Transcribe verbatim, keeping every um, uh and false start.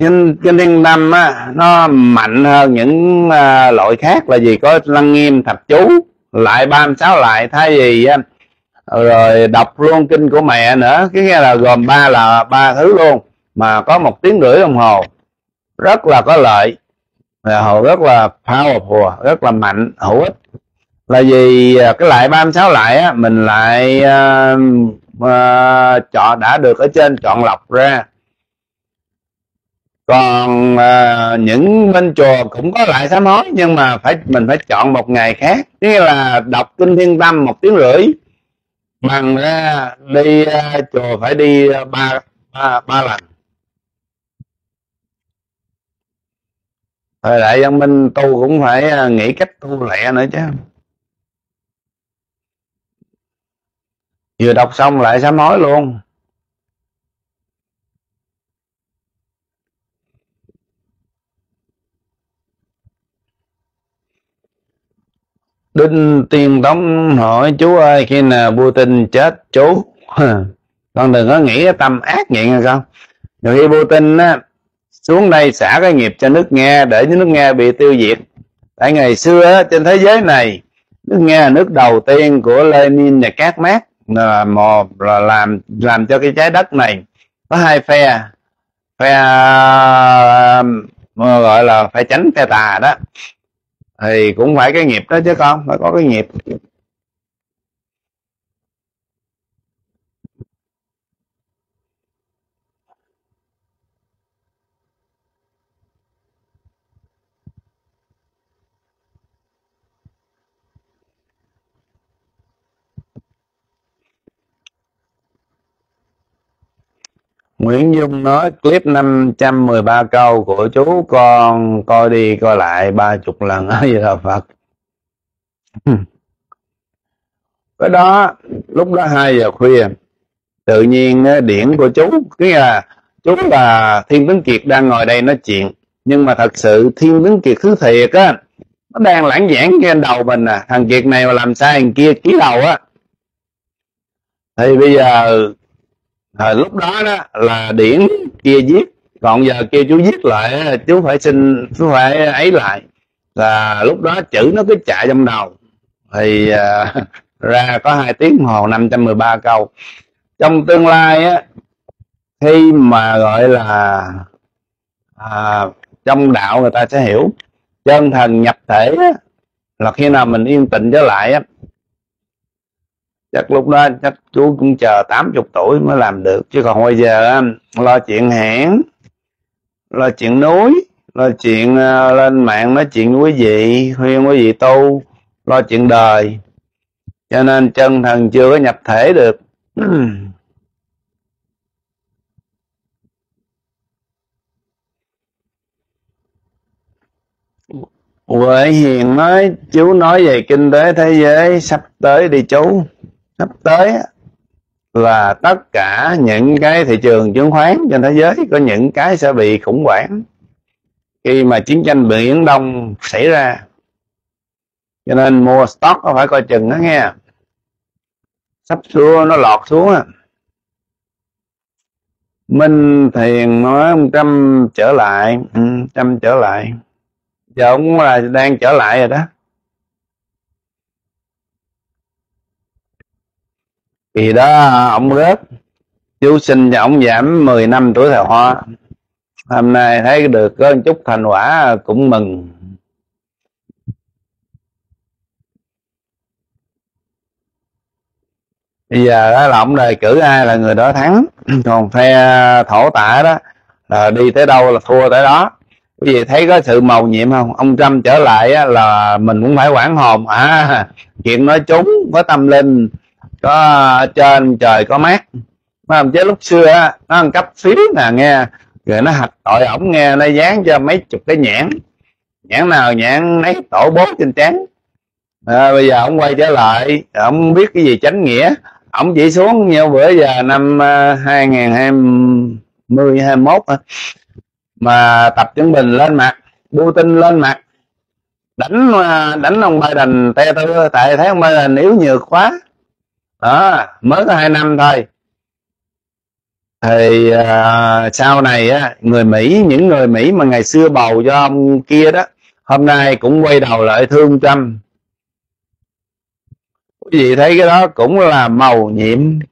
kinh kinh thiên tâm á, nó mạnh hơn những uh, loại khác là gì? Có lăng nghiêm thập chú lại ba mươi sáu lại, thay vì á, rồi đọc luôn kinh của mẹ nữa, cái nghe là gồm ba là ba thứ luôn, mà có một tiếng rưỡi đồng hồ, rất là có lợi, hồ rất là powerful, rất là mạnh, hữu ích. Là vì cái lại ba mươi sáu lại á, mình lại uh, uh, chọn đã được ở trên chọn lọc ra. Còn uh, những bên chùa cũng có lại sám hối, nhưng mà phải mình phải chọn một ngày khác, nghĩa là đọc kinh thiên tâm một tiếng rưỡi, bằng ra đi uh, chùa phải đi uh, ba, ba, ba lần. Thời đại văn minh tu cũng phải uh, nghĩ cách tu lẹ nữa chứ. Vừa đọc xong lại sám hối luôn. Đinh Tiên Tống hỏi chú ơi, khi nào Putin chết chú? Con đừng có nghĩ cái tâm ác nghiện hay không. Rồi khi Putin á, xuống đây xả cái nghiệp cho nước Nga để nước Nga bị tiêu diệt. Tại ngày xưa á, trên thế giới này, nước Nga là nước đầu tiên của Lenin và các Mác là một là làm làm cho cái trái đất này có hai phe, phe gọi là phải tránh phe tà đó, thì cũng phải cái nghiệp đó chứ con, phải có cái nghiệp. Nguyễn Dung nói clip năm trăm mười ba câu của chú con coi đi coi lại ba chục lần ở Di Đà Phật. Cái đó lúc đó hai giờ khuya, tự nhiên điển của chú, cái là chú là Thiên Tuấn Kiệt đang ngồi đây nói chuyện, nhưng mà thật sự Thiên Tuấn Kiệt thứ thiệt á, nó đang lãng giảng trên đầu mình à. Thằng Kiệt này mà làm sai thằng kia ký đầu á, thì bây giờ thời lúc đó đó là điển kia viết, còn giờ kêu chú viết lại, chú phải xin, chú phải ấy lại, là lúc đó chữ nó cứ chạy trong đầu, thì uh, ra có hai tiếng đồng hồ năm trăm mười ba câu. Trong tương lai á, khi mà gọi là à, trong đạo người ta sẽ hiểu chân thần nhập thể á, là khi nào mình yên tĩnh trở lại á, chắc lúc đó chắc chú cũng chờ tám mươi tuổi mới làm được. Chứ còn bây giờ lo chuyện hẻn, lo chuyện núi, lo chuyện uh, lên mạng nói chuyện với quý vị, khuyên quý vị tu, lo chuyện đời, cho nên chân thần chưa có nhập thể được. Huệ Hiền nói chú nói về kinh tế thế giới sắp tới đi chú. Sắp tới là tất cả những cái thị trường chứng khoán trên thế giới có những cái sẽ bị khủng hoảng khi mà chiến tranh Biển Đông xảy ra, cho nên mua stock có phải coi chừng đó nghe, sắp xưa nó lọt xuống á. Minh Thiền nói ông Trump trở lại, ừ, Trump trở lại, giờ ông là đang trở lại rồi đó. Thì đó ông rớt, chú xin cho ông giảm mười năm tuổi thọ hoa. Hôm nay thấy được có một chút thành quả cũng mừng. Bây giờ đó là ông đề cử ai là người đó thắng, còn phe thổ tả đó là đi tới đâu là thua tới đó. Quý vị thấy có sự mầu nhiệm không? Ông Trump trở lại á, là mình cũng phải quản hồn. À, chuyện nói chúng có tâm linh, có trên trời có mát. Mà chứ lúc xưa á, nó ăn cắp phiếu nè nghe, rồi nó hạch tội ổng nghe, nó dán cho mấy chục cái nhãn, nhãn nào nhãn nấy tổ bố trên trán. À, bây giờ ông quay trở lại, ông biết cái gì chánh nghĩa, ông chỉ xuống nhiều bữa giờ năm uh, hai nghìn hai mươi hai mươi mốt mà Tập Cận Bình lên mặt, Putin lên mặt, đánh đánh ông Biden te tư, tại thấy ông Biden yếu nhược quá đó, mới có hai năm thôi. Thì à, sau này á, người Mỹ, những người Mỹ mà ngày xưa bầu cho ông kia đó, hôm nay cũng quay đầu lại thương Trump. Quý vị thấy cái đó cũng là mầu nhiệm